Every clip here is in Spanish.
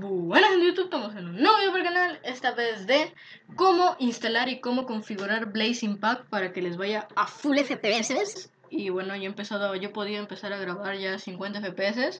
Buenas en YouTube, estamos en un nuevo video para el canal. Esta vez de cómo instalar y cómo configurar Blaze Impact para que les vaya a full FPS. Y bueno, yo podía empezar a grabar ya 50 FPS.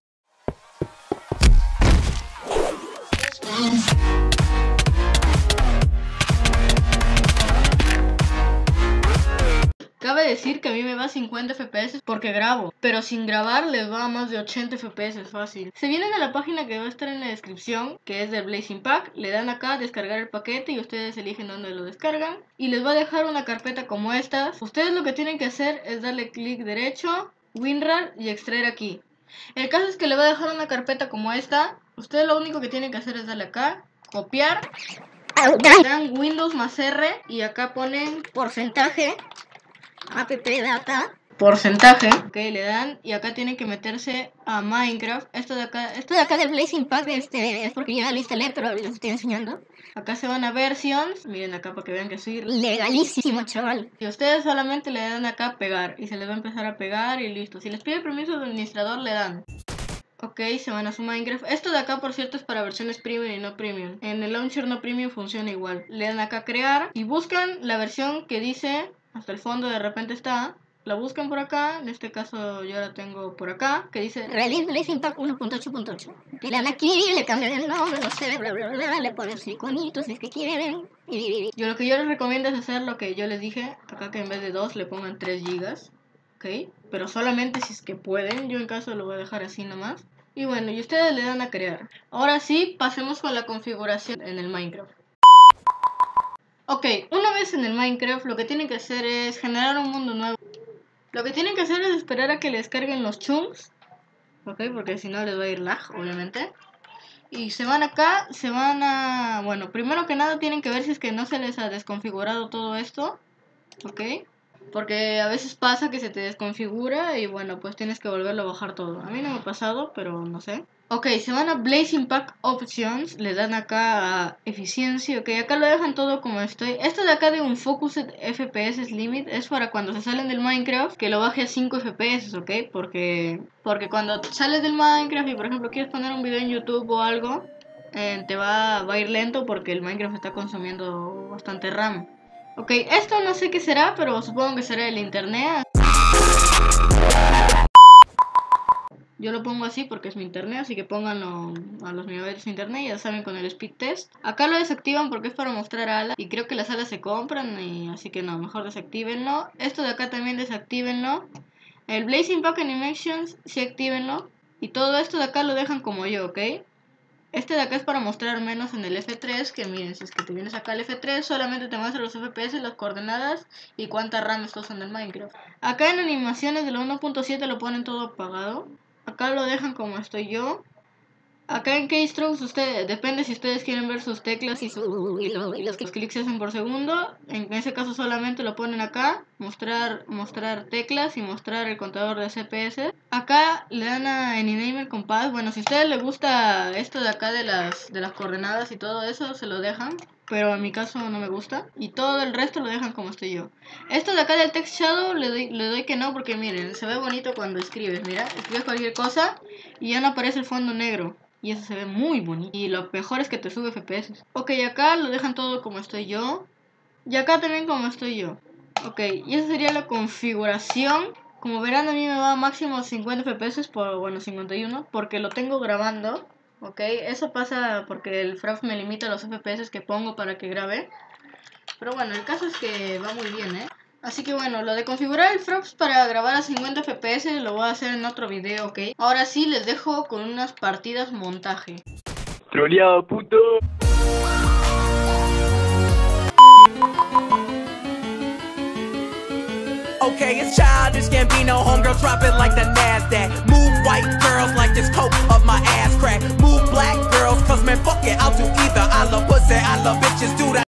Cabe decir que a mí me va a 50 FPS porque grabo, pero sin grabar les va a más de 80 FPS fácil. Se vienen a la página que va a estar en la descripción, que es de Blaze Impact, le dan acá a descargar el paquete y ustedes eligen dónde lo descargan. Y les va a dejar una carpeta como esta. Ustedes lo que tienen que hacer es darle clic derecho, WinRAR y extraer aquí. El caso es que le va a dejar una carpeta como esta. Ustedes lo único que tienen que hacer es darle acá, copiar, dan Windows más R y acá ponen porcentaje. App data porcentaje, ok, le dan y acá tienen que meterse a Minecraft. Esto de acá del Blaze Impact es porque ya lo instalé, pero les estoy enseñando. Acá se van a versions, miren acá para que vean que soy legalísimo, chaval. Y ustedes solamente le dan acá pegar y se les va a empezar a pegar y listo. Si les pide permiso del administrador le dan. Ok, se van a su Minecraft. Esto de acá, por cierto, es para versiones premium y no premium. En el launcher no premium funciona igual. Le dan acá crear y buscan la versión que dice... Hasta el fondo de repente está, la buscan por acá, en este caso yo la tengo por acá, que dice Release Blaze Impact 1.8.8. Le dan aquí, le cambian el nombre, no sé, bla bla bla, le ponen sus iconitos, si es que quieren. Lo que yo les recomiendo es hacer lo que yo les dije, acá que en vez de 2 le pongan 3 GB, ok, pero solamente si es que pueden, yo en caso lo voy a dejar así nomás. Y bueno, y ustedes le dan a crear. Ahora sí, pasemos con la configuración en el Minecraft. Ok, una vez en el Minecraft lo que tienen que hacer es generar un mundo nuevo. Lo que tienen que hacer es esperar a que les carguen los chunks. Ok, porque si no les va a ir lag, obviamente. Y se van acá, bueno, primero que nada tienen que ver si es que no se les ha desconfigurado todo esto. Ok, porque a veces pasa que se te desconfigura y bueno, pues tienes que volverlo a bajar todo. A mí no me ha pasado, pero no sé. Ok, se van a Blaze Impact Options, le dan acá a eficiencia, ok, acá lo dejan todo como estoy. Esto de acá de un Focused FPS Limit es para cuando se salen del Minecraft, que lo baje a 5 FPS, ok, porque cuando sales del Minecraft y por ejemplo quieres poner un video en YouTube o algo, te va a ir lento porque el Minecraft está consumiendo bastante RAM. Ok, esto no sé qué será, pero supongo que será el internet. Yo lo pongo así porque es mi internet, así que pónganlo a los megabytes de internet, ya saben, con el speed test. Acá lo desactivan porque es para mostrar alas y creo que las alas se compran, y así que no, mejor desactívenlo. Esto de acá también desactívenlo. El Blaze Impact Animations sí actívenlo. Y todo esto de acá lo dejan como yo, ¿ok? Este de acá es para mostrar menos en el F3, que miren, si es que te vienes acá al F3, solamente te muestra los FPS, las coordenadas y cuánta RAM estás usando en Minecraft. Acá en animaciones de la 1.7 lo ponen todo apagado. Acá lo dejan como estoy yo. Acá en keystrokes, depende si ustedes quieren ver sus teclas y los clics se hacen por segundo. En ese caso solamente lo ponen acá, mostrar teclas y mostrar el contador de CPS. Acá le dan a Anynamer Compass. Bueno, si a ustedes les gusta esto de acá de las coordenadas y todo eso, se lo dejan. Pero en mi caso no me gusta. Y todo el resto lo dejan como estoy yo. Esto de acá del Text Shadow le doy que no, porque miren, se ve bonito cuando escribes. Mira, escribes cualquier cosa y ya no aparece el fondo negro. Y eso se ve muy bonito. Y lo mejor es que te sube FPS. Ok, acá lo dejan todo como estoy yo. Y acá también como estoy yo. Ok, y esa sería la configuración. Como verán, a mí me va máximo 50 FPS, bueno, 51, porque lo tengo grabando. Ok, eso pasa porque el Fraps me limita los FPS que pongo para que grabe. Pero bueno, el caso es que va muy bien, ¿eh? Así que bueno, lo de configurar el Fraps para grabar a 50 FPS lo voy a hacer en otro video, ¿ok? Ahora sí les dejo con unas partidas montaje. Troleado, puto. Okay, it's childish, Gambino, homegirl, drop it like the NASDAQ. Move white girls like this coke of my ass crack. Move black girls, cause man, fuck it, I'll do either. I love pussy, I love bitches, do that.